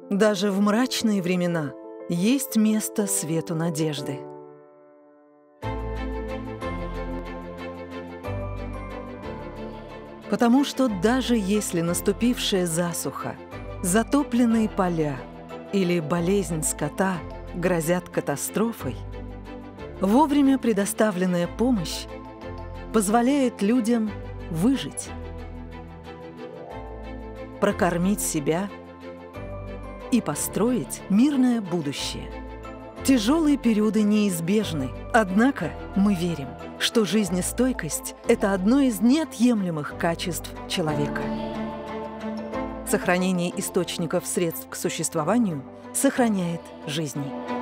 Даже в мрачные времена есть место свету надежды. Потому что даже если наступившая засуха, затопленные поля или болезнь скота грозят катастрофой, вовремя предоставленная помощь позволяет людям выжить, прокормить себя и построить мирное будущее. Тяжелые периоды неизбежны, однако мы верим, что жизнестойкость – это одно из неотъемлемых качеств человека. Сохранение источников средств к существованию сохраняет жизни.